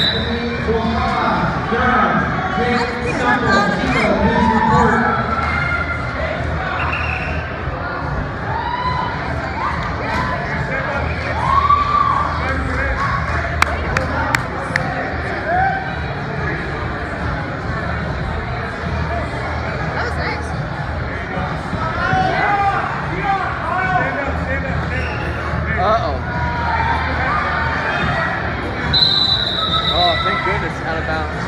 Anthony Fuhara, Durham. Jake Stumble, Chico, please report. Uh-oh. Oh, thank goodness, out of bounds.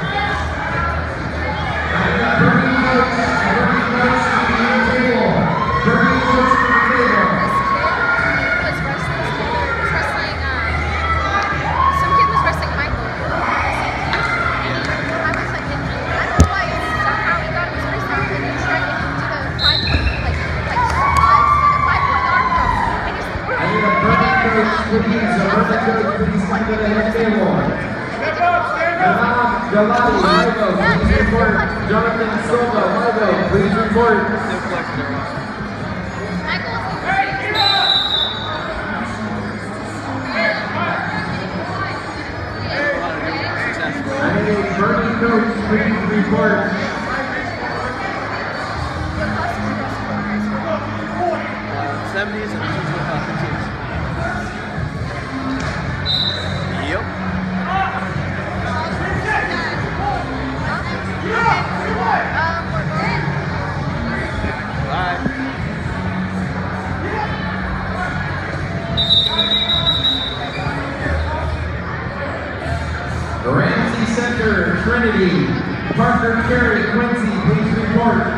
Please report. Jonathan Silva, Margo, please report. I need a Bernie coach, please report. 70s and 50s. Yep. Bye. Ramsey Center, Trinity, Parker Carey, Quincy, please report.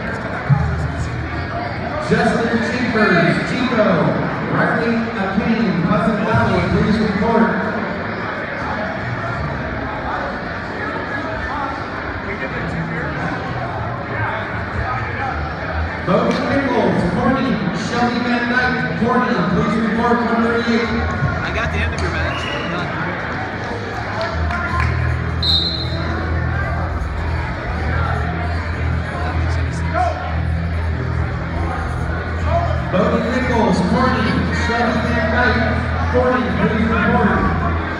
Justin Chambers, Chico, Riley Akin, Pleasant Valley, please report. Bo Nichols, Corny, Shelby Van Dyke, Corny, please report, 138. I got the end of your match. Bodie Nichols, Corny, Shelby Van Dyke, Corny, please report.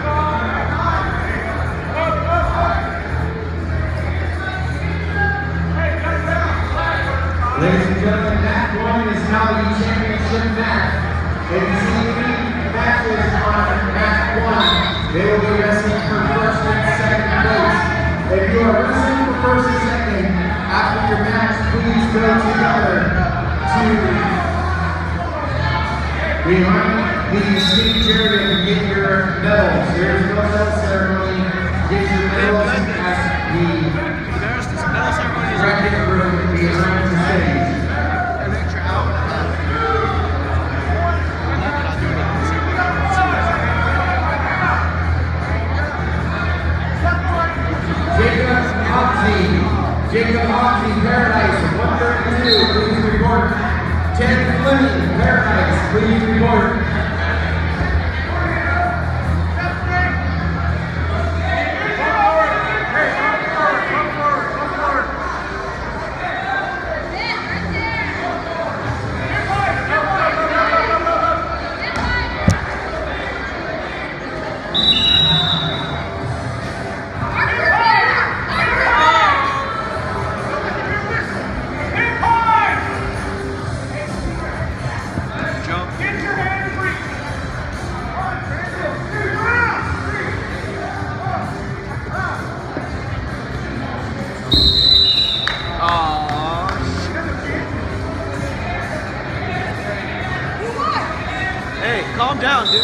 Ladies and gentlemen, Act 1 is now the championship match. If you see any matches on Act 1, they will be wrestling for first and second place. If you are wrestling for first and second, after your match, please go together to behind the stage area to get your medals. There's no medal ceremony. Get your medals at the bracket room behind the stage. Jacob Hoxie, Paradise, 132, please report. Ted Fleming, Paradise, please report. Hey, calm down, dude.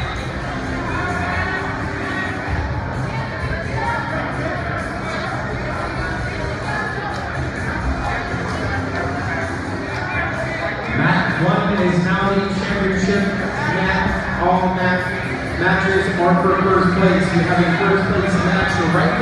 Match 1 is now the championship match. All matches are for first place. We have a first place match right